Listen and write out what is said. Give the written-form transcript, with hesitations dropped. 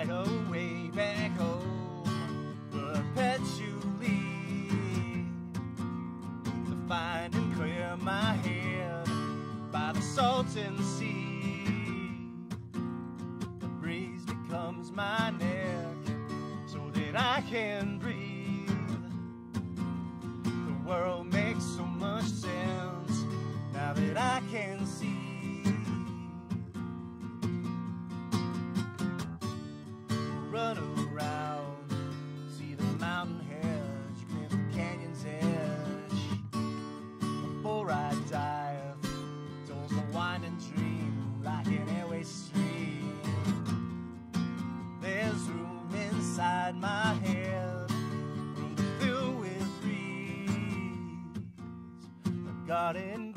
fly away back home, perpetually, to find and clear my head by the Sultan Sea. The breeze becomes my neck so that I can breathe. The world makes so much sense now that I can see. Run around, see the mountain hedge, clear the canyon's edge. Before I dive, towards the winding dream like an airway stream. There's room inside my head, room to fill with breeze. A garden